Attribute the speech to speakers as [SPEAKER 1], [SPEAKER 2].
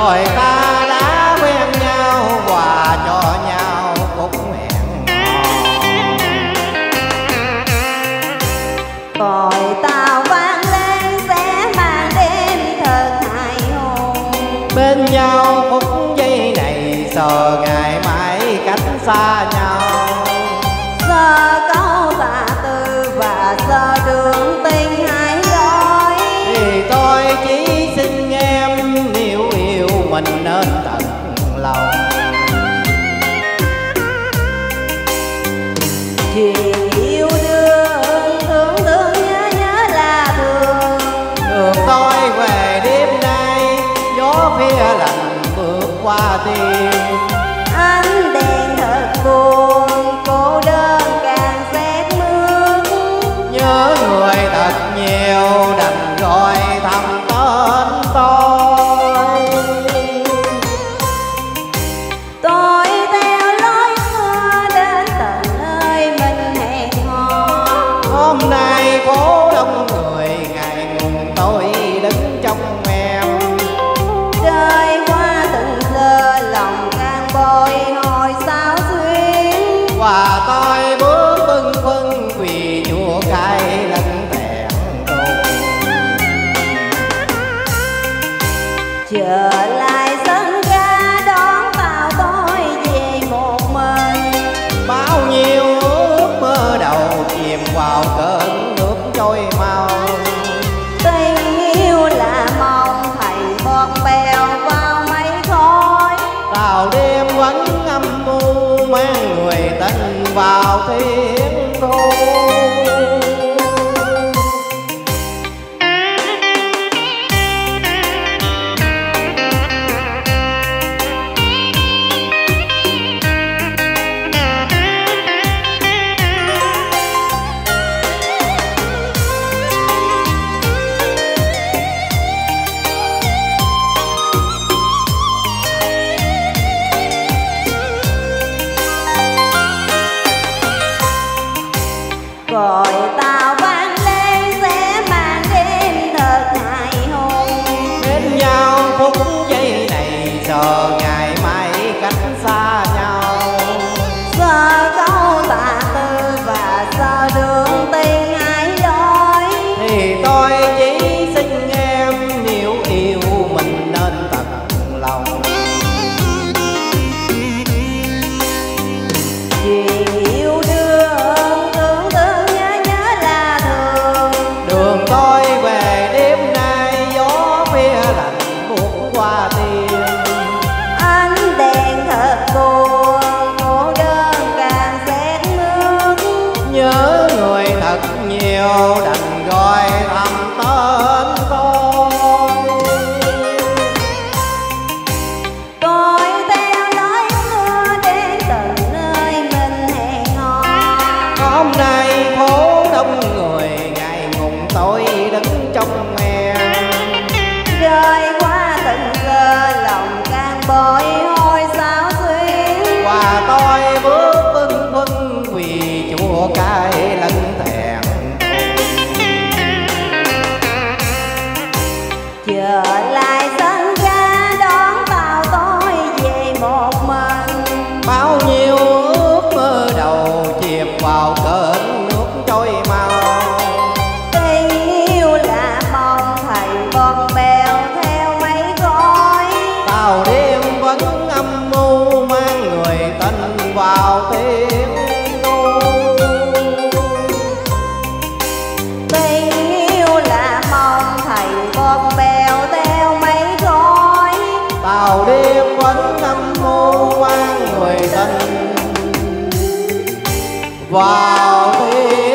[SPEAKER 1] rồi ta đã quen nhau và cho nhau phút hẹn hò.
[SPEAKER 2] Còi tàu vang lên sẽ mang đêm thật hài hùng.
[SPEAKER 1] Bên nhau phút giây này sợ ngày mãi cách xa nhau.
[SPEAKER 2] Giờ câu tạ tư và giờ đường tình hai lối.
[SPEAKER 1] Thì tôi chỉ xin em nếu yêu mình nên tận lòng.
[SPEAKER 2] Chuyện yêu đương thương thương nhớ nhớ là thường.
[SPEAKER 1] Đường tôi về đêm nay gió phía lạnh bước qua tim.
[SPEAKER 2] Ánh đèn thật buồn cô đơn càng rét mướt.
[SPEAKER 1] Nhớ người thật nhiều đành gọi thầm tên tôi.
[SPEAKER 2] Tôi theo lối xưa đến tận nơi mình hẹn hò.
[SPEAKER 1] Hôm nay phố đông người ngày ngùng tôi đứng trong em.
[SPEAKER 2] Rơi qua từng giờ lòng càng bồi hồi sao xuyên.
[SPEAKER 1] Và tôi bước bâng khuâng vì chùa cay lẫn thẹn thùng.
[SPEAKER 2] Trở lại sân ga đón tàu tôi về một mình.
[SPEAKER 1] Bao nhiêu ước mơ đầu chìm vào cơn nước trôi mau.
[SPEAKER 2] Tình yêu là mong thành bọt bèo vào mây khói.
[SPEAKER 1] Tàu đêm vẫn âm mưu mang người tình vào thiên thu.
[SPEAKER 2] Còi tàu vang lên sẽ mang đêm thật hài hùng.
[SPEAKER 1] Bên nhau phút giây này giờ ngày mai cách xa nhau.
[SPEAKER 2] Giờ câu tạ tư và giờ đường tình hai lối.
[SPEAKER 1] Thì tôi chỉ xin em nếu yêu mình nên tận lòng.
[SPEAKER 2] Chuyện yêu đương thương thương nhớ nhớ là thường.
[SPEAKER 1] Đường tôi về đêm nay gió phía lạnh buốt qua tim.
[SPEAKER 2] Ánh đèn thật buồn cô đơn càng rét mướt.
[SPEAKER 1] Nhớ người thật nhiều đành gọi thầm tên tôi.
[SPEAKER 2] Tôi theo lối xưa đến tận nơi mình hẹn hò.
[SPEAKER 1] Hôm nay phố đông người ngày ngùng tôi đứng trong em.
[SPEAKER 2] Rơi qua từng giờ lòng càng bồi hồi sao xuyên.
[SPEAKER 1] Và tôi bước bâng khuâng vì chùa cay lẫn thẹn thùng.
[SPEAKER 2] Trở lại sân ga đón tàu tôi về một mình.
[SPEAKER 1] Bao nhiêu ước mơ đầu chìm vào cơn nước trôi mau.
[SPEAKER 2] Tình yêu là mong thành bọt bèo theo mây khói.
[SPEAKER 1] Tàu đêm vẫn âm mưu mang người tình vào thiên thu.
[SPEAKER 2] Tình yêu là mong thành bọt bèo theo mây khói.
[SPEAKER 1] Tàu đêm vẫn âm mưu mang người tình vào thiên